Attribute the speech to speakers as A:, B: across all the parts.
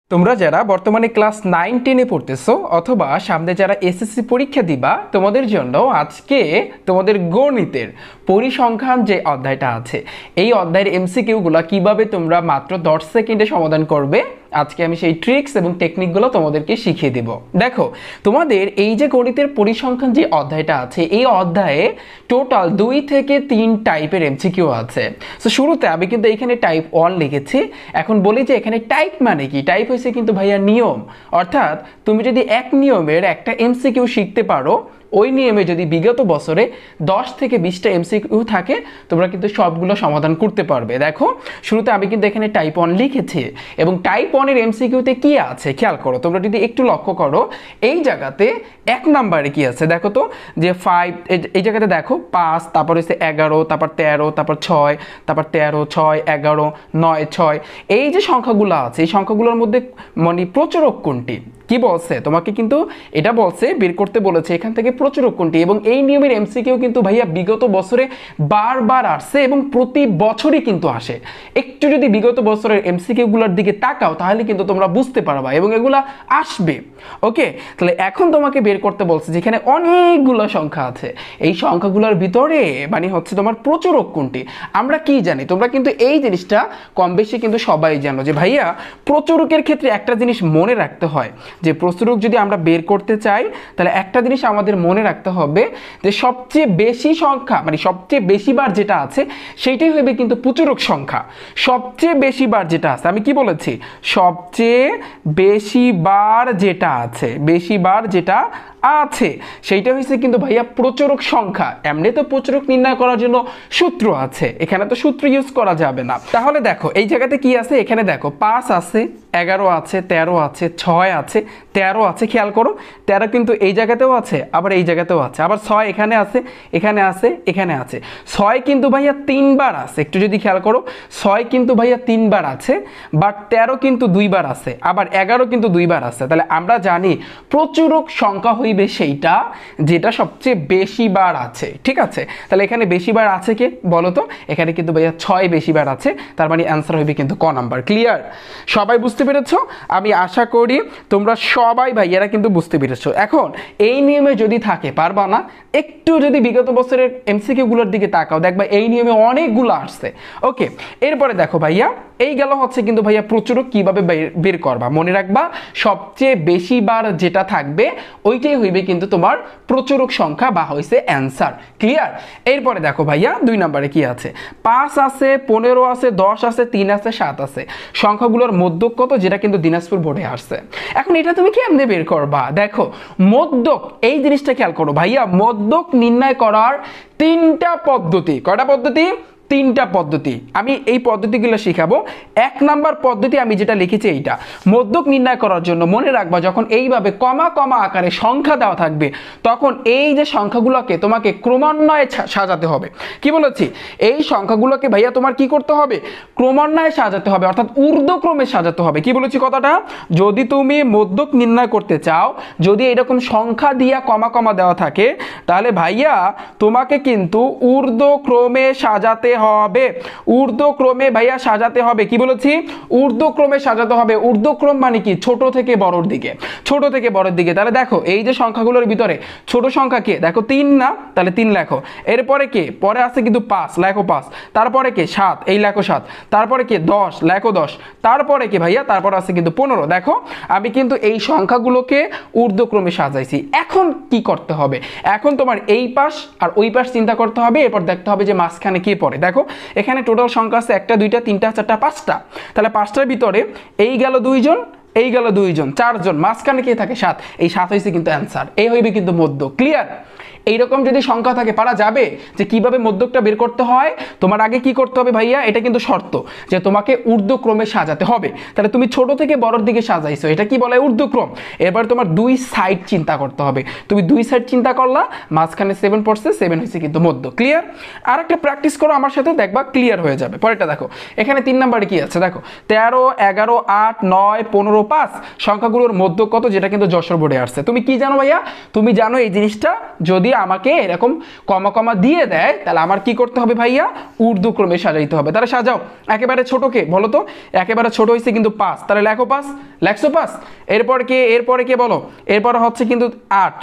A: তোমরা যারা বর্তমানে ক্লাস 9 10 এ পড়তেছো অথবা সামনে যারা এসএসসি পরীক্ষা দিবা তোমাদের জন্য আজকে তোমাদের গণিতের পরিসংখ্যান যে অধ্যায়টা আছে এই অধ্যায়ের এমসিকিউগুলো কিভাবে তোমরা মাত্র 10 সেকেন্ডে সমাধান করবে আজকে আমি সেই ট্রিক্স এবং টেকনিকগুলো তোমাদেরকে শিখিয়ে দেব। দেখো তোমাদের এই যে গণিতের পরিসংখ্যান যে অধ্যায়টা আছে এই অধ্যায়ে টোটাল 2 থেকে 3 টাইপের এমসিকিউ আছে। সো শুরুতে আমি কিন্তু এখানে টাইপ 1 লিখেছি। এখন বলি যে এখানে টাইপ মানে কি? টাইপ হইছে কিন্তু ভাইয়া নিয়ম, অর্থাৎ তুমি যদি এক নিয়মের একটা এমসিকিউ শিখতে পারো ওই নিয়মে যদি বিগত বছরে 10 থেকে 20টা এমসিকিউ থাকে তোমরা কিন্তু সবগুলো সমাধান করতে পারবে। দেখো শুরুতে আমি কিন্তু এখানে টাইপ 1 লিখেছি এবং টাইপ 1 এর এমসিকিউতে কি আছে খেয়াল করো, তোমরা যদি একটু লক্ষ্য করো এই জায়গাতে এক নম্বরে কি আছে দেখো তো, যে 5 এই জায়গাতে দেখো 5, তারপর হচ্ছে 11, তারপর 13, তারপর 6, তারপর 13, 6, 11, 9, 6 এই যে সংখ্যাগুলো আছে এই সংখ্যাগুলোর মধ্যে মানে প্রচুরক কোনটি কি বলছে তোমাকে কিন্তু এটা বলছে বের করতে বলেছে এখান থেকে প্রচুরক কোনটি। এবং এই নিয়মের এমসিকিউ কিন্তু ভাইয়া বিগত বছরে বারবার আসছে এবং প্রতি বছরই কিন্তু আসে। একটু যদি বিগত বছরের এমসিকিউগুলোর দিকে তাকাও তাহলে কিন্তু তোমরা বুঝতে পারবা এবং এগুলা আসবে। ওকে, তাহলে এখন তোমাকে বের করতে বলছে যেখানে অনেকগুলো সংখ্যা আছে এই সংখ্যাগুলোর ভিতরে মানে হচ্ছে তোমার প্রচুরক কোনটি। আমরা কি জানি, তোমরা কিন্তু এই জিনিসটা কম বেশি কিন্তু সবাই জানো যে ভাইয়া প্রচুরকের ক্ষেত্রে একটা জিনিস মনে রাখতে হয় যে প্রচুরক যদি আমরা বের করতে চাই তাহলে একটা জিনিস আমাদের মনে রাখতে হবে যে সবচেয়ে বেশি সংখ্যা মানে সবচেয়ে বেশি বার যেটা আছে সেইটাই হবে কিন্তু প্রচুরক সংখ্যা। সবচেয়ে বেশি বার যেটা আছে, আমি কি বলেছি, সবচেয়ে বেশি বার যেটা আছে, বেশি বার যেটা আছে সেইটা হচ্ছে কিন্তু ভাইয়া প্রচুরক সংখ্যা। এমনি তো প্রচুরক নির্ণয় করার জন্য সূত্র আছে, এখানে তো সূত্র ইউজ করা যাবে না। তাহলে দেখো এই জায়গাতে কি আছে, এখানে দেখো 5 আছে, 11 আছে, 13 আছে, 6 আছে, 13 আছে, খেয়াল করো 13 কিন্তু এই জায়গাতেও আছে আবার এই জায়গাতেও আছে, আবার 6 এখানে আছে, এখানে আছে, এখানে আছে। 6 কিন্তু ভাইয়া 3 বার আছে, একটু যদি খেয়াল করো 6 কিন্তু ভাইয়া 3 বার আছে, বাট 13 কিন্তু 2 বার আছে, আবার 11 কিন্তু 2 বার আছে। তাহলে আমরা জানি প্রচুরক সংখ্যা হইবে সেইটা যেটা সবচেয়ে বেশি বার আছে, ঠিক আছে। তাহলে এখানে বেশি বার আছে কে বলো তো, এখানে কিন্তু ভাইয়া 6 বেশি বার আছে, তার মানে অ্যান্সার হইবে কিন্তু ক নাম্বার। ক্লিয়ার? সবাই বুঝতে পেরেছো? আমি আশা করি তোমরা সবাই ভাইয়ারা কিন্তু বুঝতে পেরেছো। এখন এই নিয়মে যদি থাকে পারবা না, একটু যদি বিগত বছরের এমসিকিউ গুলোর দিকে তাকাও দেখবা এই নিয়মে অনেকগুলো আসছে। ওকে, এরপরে দেখো ভাইয়া এই গেল হচ্ছে কিন্তু ভাইয়া প্রচুরক কিভাবে বের করবা। মনে রাখবা সবচেয়ে বেশি বার যেটা থাকবে ওইটাই হইবে কিন্তু তোমার প্রচুরক সংখ্যা বা হইছে অ্যান্সার। ক্লিয়ার? এরপরে দেখো ভাইয়া 2 নম্বরে কি আছে, 5 আছে, 15 আছে, 10 আছে, 3 আছে, 7 আছে। সংখ্যাগুলোর মধ্যক কত যেটা কিন্তু দিনাজপুর বোর্ডে আসছে। এখন এটা তুমি কেমনে বের করবা? দেখো মধ্যক এই জিনিসটা খেয়াল করো ভাইয়া, মধ্যক নির্ণয় করার 3টা পদ্ধতি। কয়টা পদ্ধতি? 3টা পদ্ধতি। আমি এই পদ্ধতিগুলো শিখাবো। 1 নাম্বার পদ্ধতি আমি যেটা লিখেছি এইটা, মধ্যক নির্ণয় করার জন্য মনে রাখবা যখন এইভাবে কমা কমা আকারে সংখ্যা দেওয়া থাকবে তখন এই যে সংখ্যাগুলোকে তোমাকে ক্রমান্বয়ে সাজাতে হবে। কি বলেছি? এই সংখ্যাগুলোকে ভাইয়া তোমার কি করতে হবে? ক্রমান্বয়ে সাজাতে হবে, অর্থাৎ ঊর্ধ্বক্রমে সাজাতে হবে। কি বলেছি কথাটা? যদি তুমি মধ্যক নির্ণয় করতে চাও, যদি এরকম সংখ্যা দিয়া কমা কমা দেওয়া থাকে তাহলে ভাইয়া তোমাকে কিন্তু ঊর্ধ্বক্রমে সাজাতে হবে। ঊর্ধ্বক্রমে ভাইয়া সাজাতে হবে। কি বলেছি? ঊর্ধ্বক্রমে সাজাতে হবে। ঊর্ধ্বক্রম মানে কি? ছোট থেকে বড়র দিকে, ছোট থেকে বড়র দিকে। তাহলে দেখো এই যে সংখ্যাগুলোর ভিতরে ছোট সংখ্যা কে? দেখো 3 না, তাহলে 3 লেখো। এরপরে কে? পরে আছে কিন্তু 5, লেখো 5। তারপরে কে? 7, এই লেখো 7। তারপরে কে? 10, লেখো 10। তারপরে কি ভাইয়া? তারপর আছে কিন্তু 15। দেখো আমি কিন্তু এই সংখ্যাগুলোকে ঊর্ধ্বক্রমে সাজাইছি। এখন কি করতে হবে? এখন তোমার এই পাশ আর ওই পাশ চিন্তা করতে হবে, এরপর দেখতে হবে যে মাঝখানে কে পড়ে। দেখো এখানে টোটাল সংখ্যা আছে 1 2 3 4 5টা। তাহলে 5টার ভিতরে এই গেল 2 জন, এই গেল 2 জন, 4 জন, মাঝখানে কে থাকে? 7। এই 7 হইছে কিন্তু অ্যান্সার, এই হইবে কিন্তু মধ্য। ক্লিয়ার? এইরকম যদি সংখ্যা থাকে পারা যাবে যে কিভাবে মধ্যকটা বের করতে হয়। তোমার আগে কি করতে হবে ভাইয়া, এটা কিন্তু শর্ত যে তোমাকে ঊর্ধ্বক্রমে সাজাতে হবে। তাহলে তুমি ছোট থেকে বড়র দিকে সাজাইছো, এটা কি বলে? ঊর্ধ্বক্রম। এবার তোমার 2 সাইড চিন্তা করতে হবে। তুমি 2 সাইড চিন্তা করলা, মাঝখানে 7 পড়ছে, 7 হইছে কিন্তু মধ্য। ক্লিয়ার? আর একটা প্র্যাকটিস করো আমার সাথে, দেখবা ক্লিয়ার হয়ে যাবে। পরেরটা দেখো, এখানে 3 নম্বরে কি আছে দেখো, 13, 11, 8, 9, 15, 5 সংখ্যাগুলোর মধ্য কত যেটা কিন্তু যশোর বোর্ডে আসছে। তুমি কি জানো ভাইয়া? তুমি জানো এই জিনিসটা যদি আমাকে এরকম কমা কমা দিয়ে দেয় তাহলে আমার কি করতে হবে ভাইয়া ঊর্ধ্বক্রমে সাজাইতে হবে। তাহলে সাজাও। একেবারে ছোটকে বলো তো, একেবারে ছোট হয়েছে কিন্তু 5, তাহলে লেখো 5, লেখছো 5। এরপরে কে বলো, এরপরে হচ্ছে কিন্তু 8,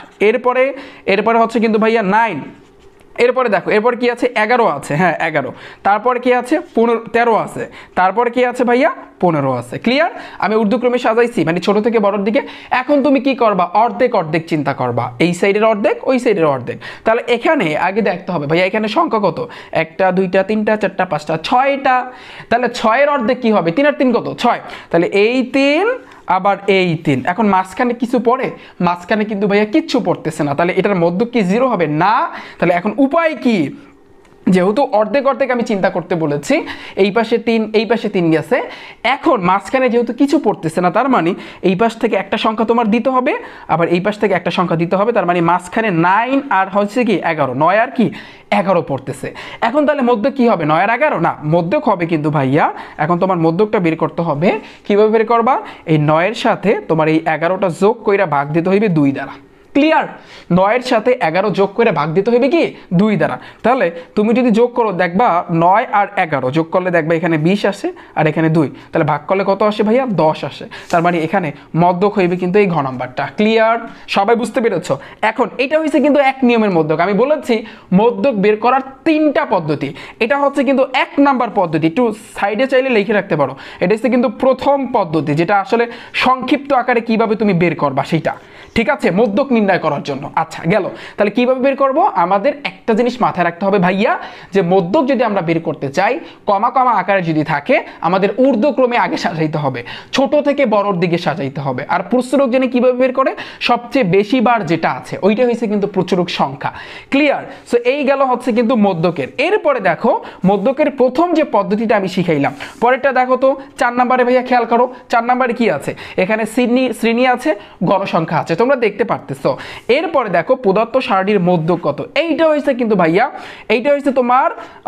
A: এরপরে হচ্ছে কিন্তু ভাইয়া 9, এরপরে দেখো এরপর কি আছে 11 আছে, হ্যাঁ 11, তারপর কি আছে 13 আছে, তারপর কি আছে ভাইয়া 15 আছে। ক্লিয়ার? আমি ঊর্ধ্বক্রমে সাজাইছি মানে ছোট থেকে বড়র দিকে। এখন তুমি কি করবা, অর্ধেক অর্ধেক চিন্তা করবা, এই সাইডের অর্ধেক ওই সাইডের অর্ধেক। তাহলে এখানে আগে দেখতে হবে ভাইয়া এখানে সংখ্যা কত, 1টা 2টা 3টা 4টা 5টা 6টা। তাহলে 6-এর অর্ধেক কি হবে, 3 আর 3 কত 6, তাহলে এই 3 আবার এই 3। এখন মাঝখানে কিছু পড়ে, মাঝখানে কিন্তু ভাইয়া কিচ্ছু পড়তেছে না, তাহলে এটার মধ্য কি 0 হবে না। তাহলে এখন উপায় কি, যেহেতু অর্ধেক অর্ধেক আমি চিন্তা করতে বলেছি, এই পাশে 3 এই পাশে 3 গেছে, এখন মাঝখানে যেহেতু কিছু পড়তেছে না তার মানে এই পাশ থেকে একটা সংখ্যা তোমার দিতে হবে, আবার এই পাশ থেকে একটা সংখ্যা দিতে হবে, তার মানে মাঝখানে 9 আর হচ্ছে কি 11, 9 আর কি 11 পড়তেছে। এখন তাহলে মধ্য কি হবে, 9 আর 11 না, মধ্যক হবে কিন্তু ভাইয়া। এখন তোমার মধ্যকটা বের করতে হবে, কিভাবে বের করবা, এই 9-এর সাথে তোমার এই 11টা যোগ কইরা ভাগ দিতে হইবে 2 দ্বারা। ক্লিয়ার? 9-এর সাথে 11 যোগ করে ভাগ দিতে হবে কি 2 দ্বারা। তাহলে তুমি যদি যোগ করো দেখবা 9 আর 11 যোগ করলে দেখবা এখানে 20 আসে আর এখানে 2, তাহলে ভাগ করলে কত আসে ভাইয়া 10 আসে। তার মানে এখানে মধ্যক হইবে কিন্তু এই ঘ নাম্বারটা। ক্লিয়ার? সবাই বুঝতে পেরেছো? এখন এটা হইছে কিন্তু এক নিয়মের মধ্যক। আমি বলেছি মধ্যক বের করার 3টা পদ্ধতি, এটা হচ্ছে কিন্তু 1 নাম্বার পদ্ধতি, একটু সাইডে চাইলে লিখে রাখতে পারো। এটা হচ্ছে কিন্তু প্রথম পদ্ধতি, যেটা আসলে সংক্ষিপ্ত আকারে কিভাবে তুমি বের করবা সেটা, ঠিক আছে, মধ্যক নির্ণয় করার জন্য। আচ্ছা গেল, তাহলে কিভাবে বের করব, আমাদের একটা জিনিস মাথায় রাখতে হবে ভাইয়া, যে মধ্যক যদি আমরা বের করতে চাই কমা কমা আকারে যদি থাকে আমাদের ঊর্ধ্বক্রমে আগে সাজাইতে হবে, ছোট থেকে বড়র দিকে সাজাইতে হবে। আর প্রচুরক জেনে কিভাবে বের করে, সবচেয়ে বেশি বার যেটা আছে ওইটা হচ্ছে কিন্তু প্রচুরক সংখ্যা। ক্লিয়ার? সো এই গেল হচ্ছে কিন্তু মধ্যকের। এরপরে দেখো মধ্যকের প্রথম যে পদ্ধতিটা আমি শিখাইলাম, পরেরটা দেখো তো 4 নম্বরে ভাইয়া খেয়াল করো, 4 নম্বরে কি আছে, এখানে শ্রেণী আছে, গণসংখ্যা আছে, তোমরা দেখতে পারতেছো। এরপরে দেখো প্রদত্ত সারণীর মধ্যক কত, এইটা হয়েছে কিন্তু ভাইয়া, এইটা হয়েছে তোমার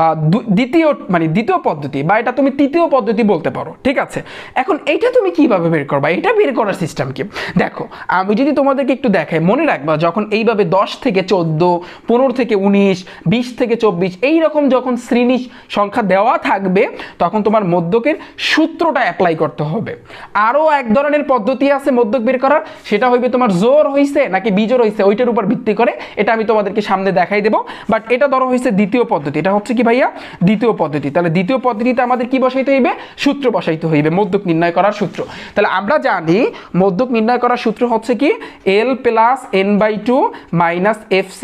A: দ্বিতীয় পদ্ধতি, বা এটা তুমি তৃতীয় পদ্ধতি বলতে পারো, ঠিক আছে। এখন এইটা তুমি কিভাবে বের করবা, এটা বের করার সিস্টেম কি, দেখো আমি যদি তোমাদেরকে একটু দেখাই, মনে রাখবা যখন এইভাবে 10 থেকে 14, 15 থেকে 19, 20 থেকে 24 এইরকম যখন শ্রেণী সংখ্যা দেওয়া থাকবে তখন তোমার মধ্যকের সূত্রটা অ্যাপ্লাই করতে হবে। আরও এক ধরনের পদ্ধতি আছে মধ্যক বের করার, সেটা হইবে তোমার জোর হইছে নাকি বিজোড় হইছে ওইটার উপর ভিত্তি করে, এটা আমি তোমাদেরকে সামনে দেখাই দেব। বাট এটা ধরো হইছে দ্বিতীয় পদ্ধতি, এটা হচ্ছে কি ভাইয়া দ্বিতীয় পদ্ধতি। তাহলে দ্বিতীয় পদ্ধতিতে আমাদের কি বসাইতে হইবে, সূত্র বসাইতে হইবে, মধ্যক নির্ণয় করার সূত্র। তাহলে আমরা জানি মধ্যক নির্ণয় করার সূত্র হচ্ছে কি L + n/2 - fc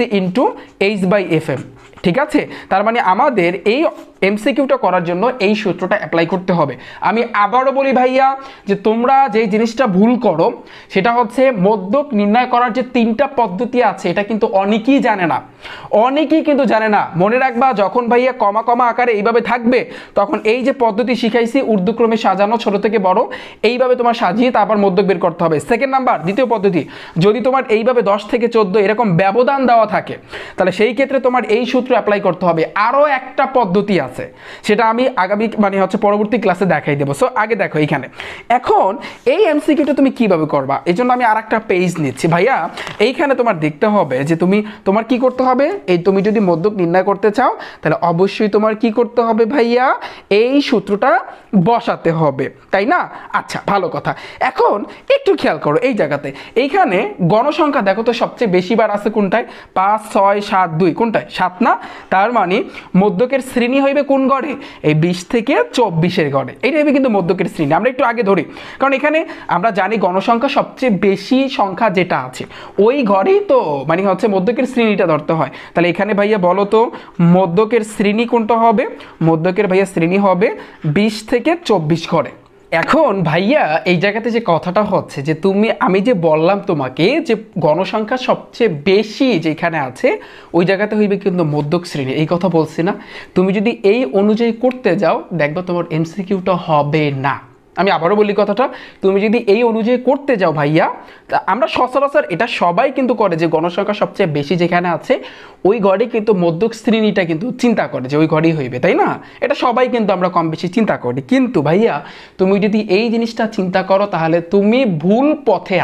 A: × h/fm, ঠিক আছে। তার মানে আমাদের এই এমসিকিউটা করার জন্য এই সূত্রটা অ্যাপ্লাই করতে হবে। আমি আবারও বলি ভাইয়া, যে তোমরা যে জিনিসটা ভুল করো সেটা হচ্ছে মধ্যক নির্ণয় করার যে 3টা পদ্ধতি আছে এটা কিন্তু অনেকেই জানে না, অনেকেই কিন্তু জানে না। মনে রাখবা যখন ভাইয়া কমা কমা আকারে এইভাবে থাকবে তখন এই যে পদ্ধতি শিখাইছি ঊর্ধ্বক্রমে সাজানো ছোট থেকে বড়, এইভাবে তোমার সাজিয়ে তারপর মধ্যক বের করতে হবে। সেকেন্ড নাম্বার দ্বিতীয় পদ্ধতি, যদি তোমার এইভাবে 10 থেকে 14 এরকম ব্যবধান দেওয়া থাকে তাহলে সেই ক্ষেত্রে তোমার এই সূত্র অ্যাপ্লাই করতে হবে। আরও একটা পদ্ধতি আছে, সেটা আমি আগামী পরবর্তী ক্লাসে দেখাই দেবো। সো আগে দেখো এইখানে, এখন এই এমসিকিউটা তুমি কিভাবে করবা, এই জন্য আমি আরেকটা পেজ নিচ্ছি ভাইয়া। এইখানে তোমার দেখতে হবে যে তোমার কি করতে হবে, এই তুমি যদি মধ্যক নির্ণয় করতে চাও তাহলে অবশ্যই তোমার কি করতে হবে ভাইয়া, এই সূত্রটা বসাতে হবে, তাই না? আচ্ছা ভালো কথা। এখন একটু খেয়াল করো এই জায়গাতে, এইখানে গণসংখ্যা দেখো তো সবচেয়ে বেশি বার আছে কোনটায়, 5, 6, 7, 2, কোনটায় 7 না। তার মানে মধ্যকের শ্রেণী হইবে কোন গড়ে, এই 20 থেকে 24-এর গড়ে, এইটা হইবে কিন্তু মধ্যকের শ্রেণী। আমরা একটু আগে ধরি, কারণ এখানে আমরা জানি গণসংখ্যা সবচেয়ে বেশি সংখ্যা যেটা আছে ওই ঘরেই তো হচ্ছে মধ্যকের শ্রেণীটা ধরতে হয়। তাহলে এখানে ভাইয়া বলো তো মধ্যকের শ্রেণী কোনটা হবে, মধ্যকের ভাইয়া শ্রেণী হবে 20 থেকে 24 ঘরে। এখন ভাইয়া এই জায়গাতে যে কথাটা হচ্ছে যে আমি যে বললাম তোমাকে যে গণসংখ্যা সবচেয়ে বেশি যেখানে আছে ওই জায়গাতে হইবে কিন্তু মধ্যক শ্রেণী, এই কথা বলছি না। তুমি যদি এই অনুযায়ী করতে যাও দেখবা তোমার এমসিকিউটা হবে না। আমি আবারও বলি কথাটা, তুমি যদি এই অনুযায়ী করতে যাও ভাইয়া, আমরা সচরাচর এটা সবাই কিন্তু করে যে গণসংখ্যা সবচেয়ে বেশি যেখানে আছে ওই ঘরে কিন্তু মধ্যক শ্রেণীটা কিন্তু চিন্তা করে যে ওই ঘরেই হইবে, তাই না? এটা সবাই কিন্তু আমরা কম বেশি চিন্তা করি। কিন্তু ভাইয়া তুমি যদি এই জিনিসটা চিন্তা করো তাহলে তুমি ভুল পথে আছো।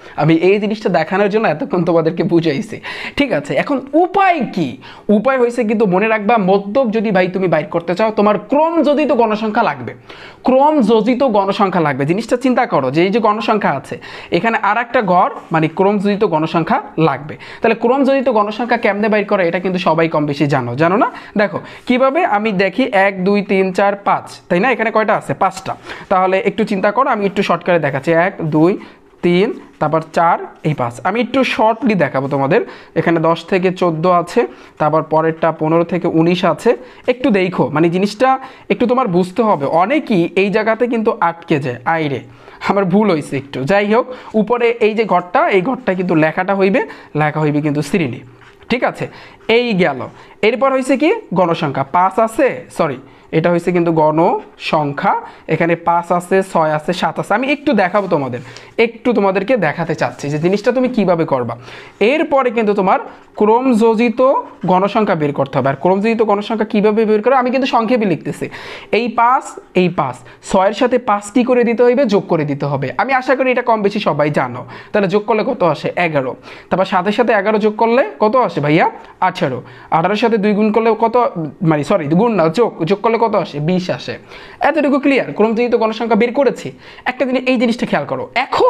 A: আমি এই জিনিসটা দেখানোর জন্য এতক্ষণ তোমাদেরকে বুঝাইছি, ঠিক আছে। এখন উপায় কি? উপায় হয়েছে কিন্তু মনে রাখবা, মধ্যক যদি ভাই তুমি বাইর করতে চাও, তোমার ক্রম যোজিত গণসংখ্যা লাগবে, ক্রম যোজিত গণসংখ্যা লাগবে। জিনিসটা চিন্তা করো যে এই যে গণসংখ্যা আছে, এখানে আর একটা ঘর মানে ক্রম যোজিত গণসংখ্যা লাগবে। তাহলে ক্রম যোজিত গণসংখ্যা কেমনে বাইর করে এটা কিন্তু সবাই কম বেশি জানো না? দেখো কিভাবে, আমি দেখি 1 2 3 4 5, তাই না? এখানে কয়টা আছে? 5টা। তাহলে একটু চিন্তা করো, আমি একটু শর্টকাটে দেখাচ্ছি। 1 2 3 তারপর 4 এই 5। আমি একটু শর্টলি দেখাবো তোমাদের। এখানে 10 থেকে 14 আছে, তারপর পরেরটা 15 থেকে 19 আছে। একটু দেখো, মানে জিনিসটা একটু তোমার বুঝতে হবে। অনেকেই এই জায়গাতে কিন্তু আটকে যায়, আইরে আমার ভুল হয়েছে একটু, যাই হোক। উপরে এই যে ঘরটা, এই ঘরটা কিন্তু লেখা হইবে কিন্তু শ্রেণী, ঠিক আছে। এই গেল। এরপর হয়েছে কি গণসংখ্যা, 5 আছে, সরি এটা হয়েছে কিন্তু গণসংখ্যা। এখানে 5 আছে, 6 আছে, 7 আছে। আমি একটু দেখাবো তোমাদেরকে দেখাতে চাচ্ছি যে জিনিসটা তুমি কিভাবে করবা। এরপরে কিন্তু তোমার ক্রমযোজিত গণসংখ্যা বের করতে হবে। আর ক্রমযোজিত গণসংখ্যা কিভাবে বের করে আমি কিন্তু সংক্ষেপে লিখতেছি। এই 5 6-এর সাথে 5 কি করে দিতে হইবে? যোগ করে দিতে হবে। আমি আশা করি এটা কম বেশি সবাই জানো। তাহলে যোগ করলে কত আসে? 11। তারপর 7-এর সাথে 11 যোগ করলে কত আসে ভাইয়া? 18। 18-এর সাথে 2 গুণ করলে কত, মানে সরি গুণ না, যোগ করলে কত আসে? 20 আসে। এতটুকু ক্লিয়ার? ক্রমযোজিত গণসংখ্যা বের করেছি। একটা জিনিস, এই জিনিসটা খেয়াল করো।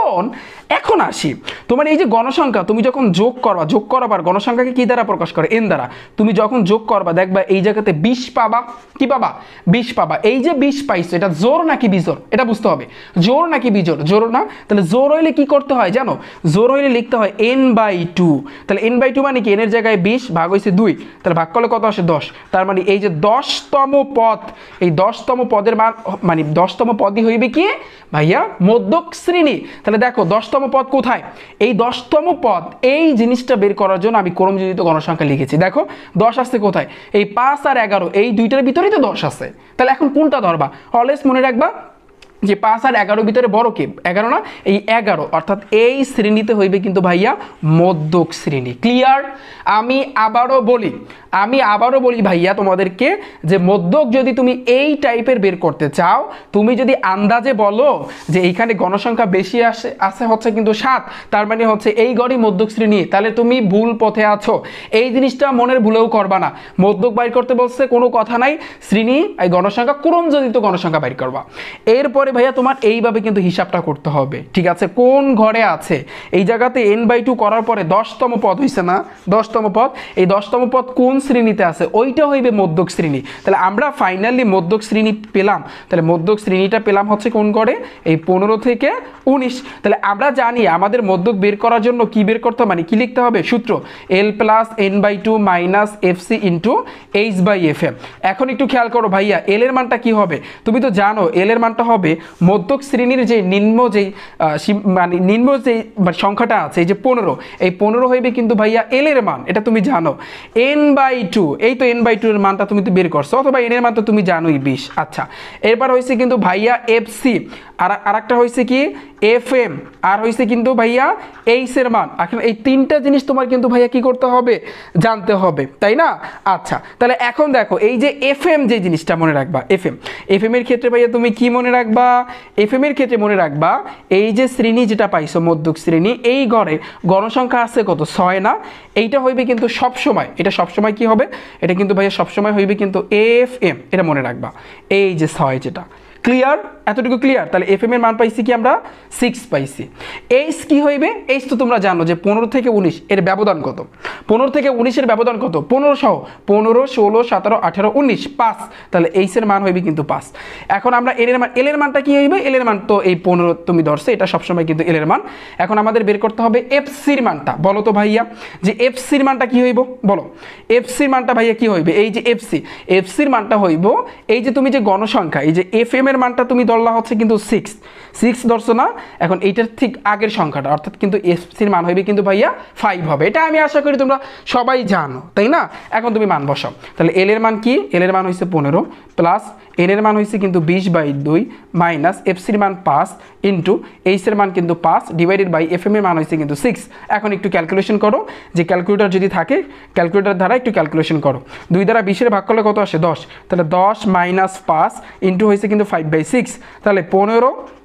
A: এখন আসি, তোমার এই যে গণসংখ্যা তুমি যখন যোগ করবার, গণসংখ্যাকে কি দ্বারা প্রকাশ করে? এন দ্বারা। তুমি যখন যোগ করবা দেখবা এই জায়গাতে 20 পাবা। কি পাবা? 20 পাবা। এই যে 20 পাইছো, এটা জোর নাকি বিজোর এটা বুঝতে হবে। জোর নাকি বিজোর? জোর না। তাহলে জোর হইলে কি করতে হয় জানো? জোর হইলে লিখতে হয় n/2। তাহলে n/2 মানে কি? এর জায়গায় 20 ভাগ হয়েছে 2, তাহলে ভাগ করলে কত আসে? 10। তার মানে এই যে 10তম পদ, এই 10তম পদের মান মানে 10তম পদই হইবে কি ভাইয়া? মধ্যক শ্রেণী। তাহলে দেখো 10তম পদ কোথায়? এই 10তম পদ, এই জিনিসটা বের করার জন্য আমি ক্রমযোজিত গণসংখ্যা লিখেছি। দেখো 10 আসছে কোথায়? এই 5 আর 11, এই দুইটার ভিতরেই তো 10 আছে। তাহলে এখন কোনটা ধরবা? অলওয়েজ মনে রাখবা যে 5 আর 11 ভিতরে বড় কি? 11 না? এই 11, অর্থাৎ এই শ্রেণীতে হইবে কিন্তু ভাইয়া মধ্যক শ্রেণী। ক্লিয়ার? আমি আবারও বলি ভাইয়া তোমাদেরকে, যে মধ্যক যদি তুমি এই টাইপের বের করতে চাও, তুমি যদি আন্দাজে বলো যে এইখানে গণসংখ্যা বেশি আসে হচ্ছে কিন্তু 7, তার মানে হচ্ছে এই গড়ই মধ্যক শ্রেণী, তাহলে তুমি ভুল পথে আছো। এই জিনিসটা মনের ভুলেও করবা না। মধ্যক বাইর করতে বলছে, কোনো কথা নাই, শ্রেণী এই গণসংখ্যা ক্রমযোজিত গণসংখ্যা বাইর করবা। এরপরে ভাইয়া তোমার এইভাবে কিন্তু হিসাবটা করতে হবে, ঠিক আছে? কোন ঘরে আছে? এই জায়গাতে n/2 করার পরে 10তম পদ হইছে না? 10তম পদ, এই 10তম পদ কোন শ্রেণীতে আছে? ওইটা হইবে মধ্যক শ্রেণী। তাহলে আমরা ফাইনালি মধ্যক শ্রেণী পেলাম। তাহলে মধ্যক শ্রেণীটা পেলাম হচ্ছে কোন ঘরে? এই 15 থেকে 19। তাহলে আমরা জানি আমাদের মধ্যক বের করার জন্য কি বের করতে হবে, মানে কি লিখতে হবে? সূত্র l + n/2 - fc × h/fm। এখন একটু খেয়াল করো ভাইয়া, l এর মানটা কি হবে? তুমি তো জানো l এর মানটা হবে মধ্যক শ্রেণীর যে নিম্ন যে সংখ্যাটা আছে, এই যে 15, এই 15 হইবে কিন্তু ভাইয়া l এর মান, এটা তুমি জানো। n/2, এই তো n/2 এর মানটা তুমি তো বের করছো, অথবা n এর মান তো তুমি জানোই 20। আচ্ছা, এরপর হয়েছে কিন্তু ভাইয়া fc, আর একটা হয়েছে কি fm, আর হয়েছে কিন্তু ভাইয়া h এর মান। এখন এই তিনটা জিনিস তোমার কিন্তু ভাইয়া কি করতে হবে? জানতে হবে, তাই না? আচ্ছা, তাহলে এখন দেখো এই যে fm, যে জিনিসটা মনে রাখবা, fm এর ক্ষেত্রে ভাইয়া তুমি কি মনে রাখবা? fm এর ক্ষেত্রে মনে রাখবা এই যে শ্রেণী যেটা পাইছো মধ্যক শ্রেণী, এই ঘরে গণসংখ্যা আছে কত? 6 না? এইটা হইবে কিন্তু সবসময়, এটা সবসময় কি হবে? এটা কিন্তু ভাইয়া সবসময় হইবে কিন্তু fm, এটা মনে রাখবা। এই যে 6 যেটা, ক্লিয়ার? এতটুকু ক্লিয়ার? তাহলে fm এর মান পাইছি কি আমরা? 6 পাইছি। h কি হইবে? h তো তোমরা জানো যে 15 থেকে 19 এর ব্যবধান কত? 15 থেকে 19 এর ব্যবধান কত? 15 সহ 15 16 17 18 19 5, তাহলে h এর মান হইবে কিন্তু 5। এখন আমরা l এর মানটা কি হইবে? l এর মান তো এই 15 তুমি ধরছো, এটা সবসময় কিন্তু l এর মান। এখন আমাদের বের করতে হবে fc এর মানটা। বলো তো ভাইয়া যে fc এর মানটা কি হইব? বলো fc এর মানটা ভাইয়া কি হইবে? এই যে fc এর মানটা হইব, এই যে তুমি যে গণসংখ্যা, এই যে fm এর মানটা তুমি ধরলা হচ্ছে কিন্তু 6 ধরছো না? এখন এইটার ঠিক আগের সংখ্যাটা, অর্থাৎ কিন্তু fc এর মান হইবে কিন্তু ভাইয়া 5 হবে। এটা আমি আশা করি তোমরা সবাই জানো, তাই না? এখন তুমি মান বসাও। তাহলে l এর মান কি? l এর মান হইছে 15 প্লাস n এর মান হইছে কিন্তু 20/2 মাইনাস fc এর মান 5 ইনটু h এর মান কিন্তু 5 ডিভাইডেড বাই fm এর মান হইছে কিন্তু 6। এখন একটু ক্যালকুলেশন করো, যে ক্যালকুলেটর যদি থাকে ক্যালকুলেটর দ্বারা একটু ক্যালকুলেশন করো। 2 দ্বারা 20 এর ভাগ করলে কত আসে? 10। তাহলে 10 - 5 ইনটু হইছে কিন্তু 5/6, তাহলে 15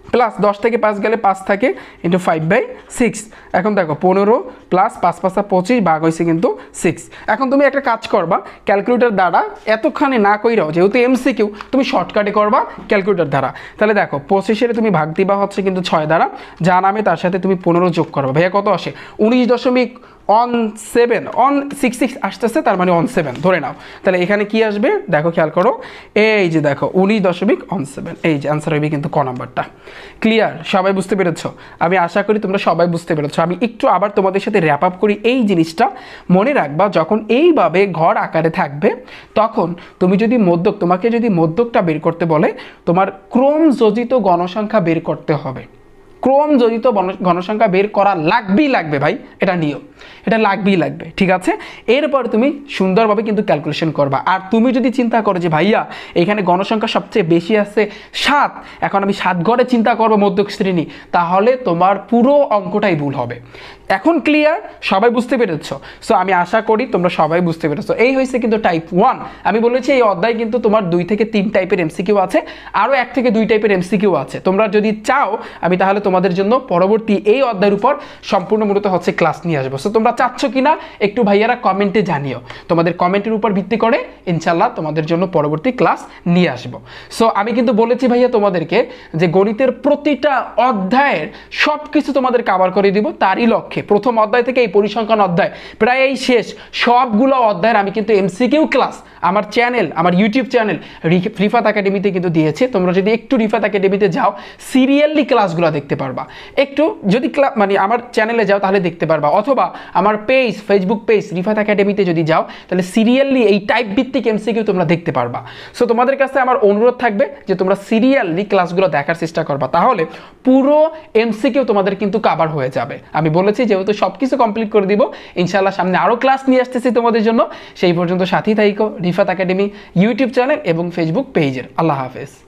A: প্লাস 10 থেকে 5 গেলে 5 থাকে ইন্টু 5/6। এখন দেখো 15 প্লাস 5 5 25 ভাগ হয়েছে কিন্তু 6। এখন তুমি একটা কাজ করবা ক্যালকুলেটর দ্বারা, এতখানি না কইরাও যেহেতু এমসিকিউ তুমি শর্টকাটে করবা ক্যালকুলেটর দ্বারা। তাহলে দেখো 25 তুমি ভাগ দিবা হচ্ছে কিন্তু 6 দ্বারা, যা নামে তার সাথে তুমি 15 যোগ করবা। ভাইয়া কত আসে? 19.17 আসতেছে, তার মানে 17 ধরে নাও। তাহলে এখানে কি আসবে দেখো, খেয়াল করো, এই যে দেখো 19.17, এই যে আনসার হবে কিন্তু ক নাম্বারটা। ক্লিয়ার? সবাই বুঝতে পেরেছো? আমি আশা করি তোমরা সবাই বুঝতে পেরেছো। আমি একটু আবার তোমাদের সাথে র্যাপ আপ করি। এই জিনিসটা মনে রাখবা, যখন এইভাবে ঘর আকারে থাকবে তখন তুমি যদি তোমাকে যদি মধ্যকটা বের করতে বলে, তোমার ক্রমযোজিত গণসংখ্যা বের করতে হবে। ক্রমযোজিত গণসংখ্যা বের করা লাগবে ভাই, এটা নিয়ম, এটা লাগবে, ঠিক আছে? এরপর তুমি সুন্দরভাবে কিন্তু ক্যালকুলেশন করবা। আর তুমি যদি চিন্তা করো যে ভাইয়া এখানে গণসংখ্যা সবচেয়ে বেশি আছে 7, এখন আমি 7 ঘরে চিন্তা করবো মধ্যক শ্রেণী, তাহলে তোমার পুরো অঙ্কটাই ভুল হবে। এখন ক্লিয়ার? সবাই বুঝতে পেরেছো? সো আমি আশা করি তোমরা সবাই বুঝতে পেরেছো। এই হয়েছে কিন্তু টাইপ 1। আমি বলেছি এই অধ্যায় কিন্তু তোমার 2 থেকে 3 টাইপের এমসিকিউ আছে, আরও 1 থেকে 2 টাইপের এমসিকিউ আছে। তোমরা যদি চাও আমি তাহলে তোমাদের জন্য পরবর্তী এই অধ্যায়ের উপর সম্পূর্ণ মূলত হচ্ছে ক্লাস নিয়ে আসবো। সো তোমরা চাচ্ছ কিনা একটু ভাইয়ারা কমেন্টে জানিও। তোমাদের কমেন্টের উপর ভিত্তি করে ইনশাল্লাহ তোমাদের জন্য পরবর্তী ক্লাস নিয়ে আসবো। সো আমি কিন্তু বলেছি ভাইয়া তোমাদেরকে যে গণিতের প্রতিটা অধ্যায়ের সব কিছু তোমাদের কভার করে দিব, তারই লক্ষ্যে প্রথম অধ্যায় থেকে এই পরিসংখ্যান অধ্যায় প্রায় এই শেষ সবগুলো অধ্যায়ের আমি কিন্তু এমসিকিউ ক্লাস আমার চ্যানেল, আমার ইউটিউব চ্যানেল রিফাত একাডেমিতে কিন্তু দিয়েছে। তোমরা যদি একটু রিফাত একাডেমিতে যাও সিরিয়ালি ক্লাসগুলো দেখতে পারবা। একটু যদি মানে আমার চ্যানেলে যাও তাহলে দেখতে পারবা, অথবা আমার পেজ, ফেসবুক পেজ রিফাত একাডেমিতে যদি যাও তাহলে সিরিয়ালি এই টাইপ ভিত্তিক এমসিকিউ তোমরা দেখতে পারবা। সো তোমাদের কাছে আমার অনুরোধ থাকবে যে তোমরা সিরিয়ালি ক্লাসগুলো দেখার চেষ্টা করবা, তাহলে পুরো এমসিকিউ তোমাদের কিন্তু কভার হয়ে যাবে। আমি বলেছি যেহেতু সবকিছু কমপ্লিট করে দিব, ইনশাআল্লাহ সামনে আরও ক্লাস নিয়ে আসতেছি তোমাদের জন্য। সেই পর্যন্ত সাথী থাইকো রিফাত একাডেমি ইউটিউব চ্যানেল এবং ফেসবুক পেজের। আল্লাহ হাফেজ।